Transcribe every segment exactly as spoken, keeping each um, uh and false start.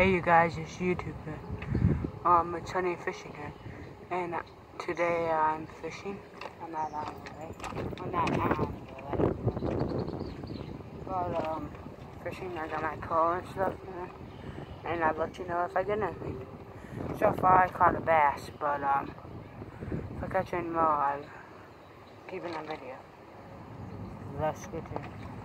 Hey you guys, it's YouTube here. Um, it's Sunny Fishing here, and uh, today uh, I'm fishing. I'm not on the lake. I'm not on the lake. But um, fishing. I got my pole and stuff, you know, and I'll let you know if I get anything. So far, I caught a bass, but um, if I catch any more, I'll keep it on video. Let's get to it.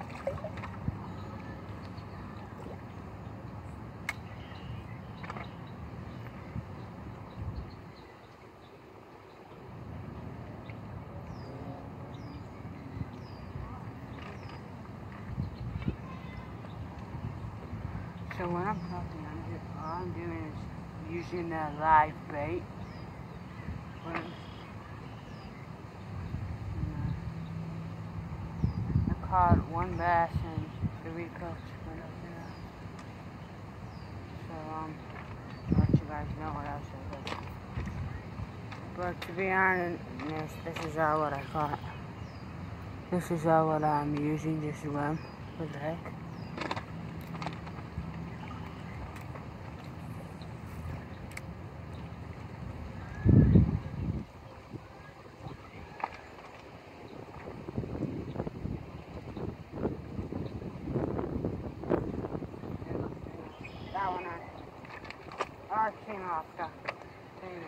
So when I'm talking, I'm just, all I'm doing is using the live bait. When, I caught one bass and three perch went up there. So um, I'll let you guys know what else I did. But to be honest, this is all what I caught. This is all what I'm using to swim. What the heck? That one, I came off the thing.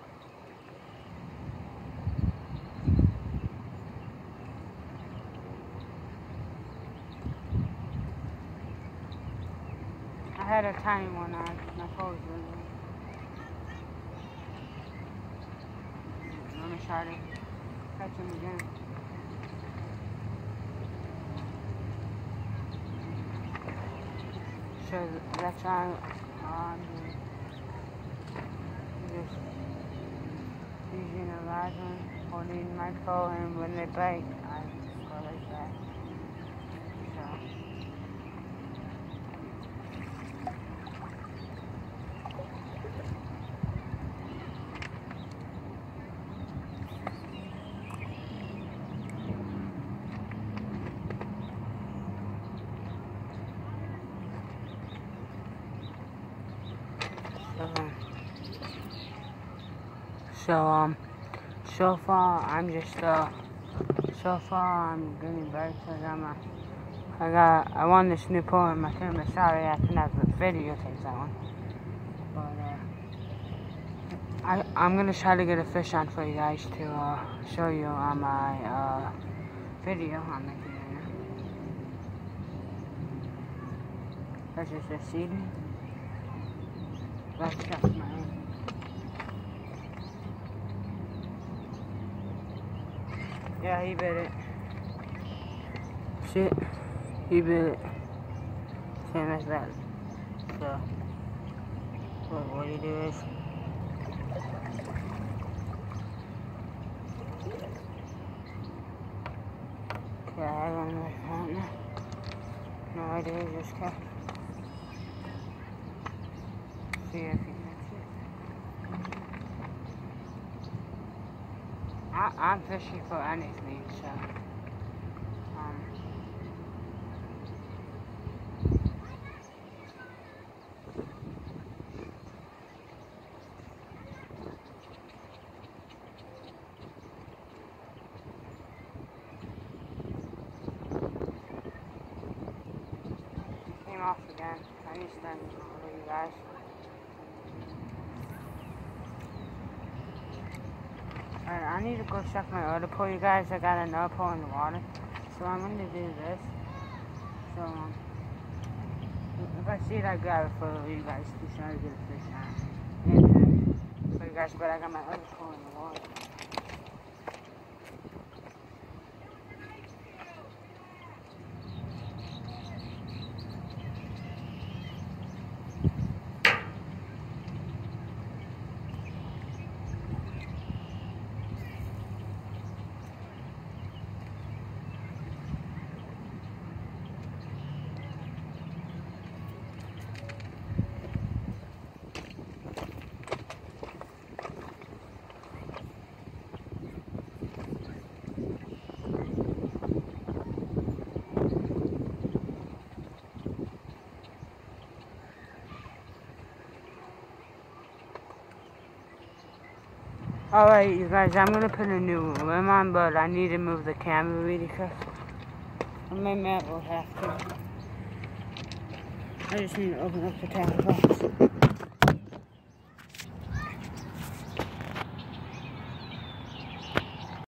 I had a tiny one on my pole. Let me try to catch him again. So that's how I'm doing. Just using a rod one, holding my pole, and when they bite, I just go like that. So. So, um, so far, I'm just, uh, so far, I'm getting bites. I got my, I got, I won this new pole in my camera. Sorry, I couldn't have the video take that one. But, uh, I, I'm gonna try to get a fish on for you guys to, uh, show you on my, uh, video I'm making right now. That's just a seed. That's just my own. Yeah, he bit it. Shit, he bit it. Same as that. So, what, what you do is, okay, I have on my phone now. No idea, just catch. See if he catches it. I, I'm fishing for anything, so, um, he came off again. I need to stand for you guys. Alright, I need to go check my other pole, you guys. I got another pole in the water. So I'm going to do this. So, um, if I see it, I grab it for you guys to try to get a fish on. And, uh, for you guys, but I got my other pole in the water. Alright, you guys, I'm gonna put a new rim on, but I need to move the camera really fast. I may will have to. I just need to open up the tackle box.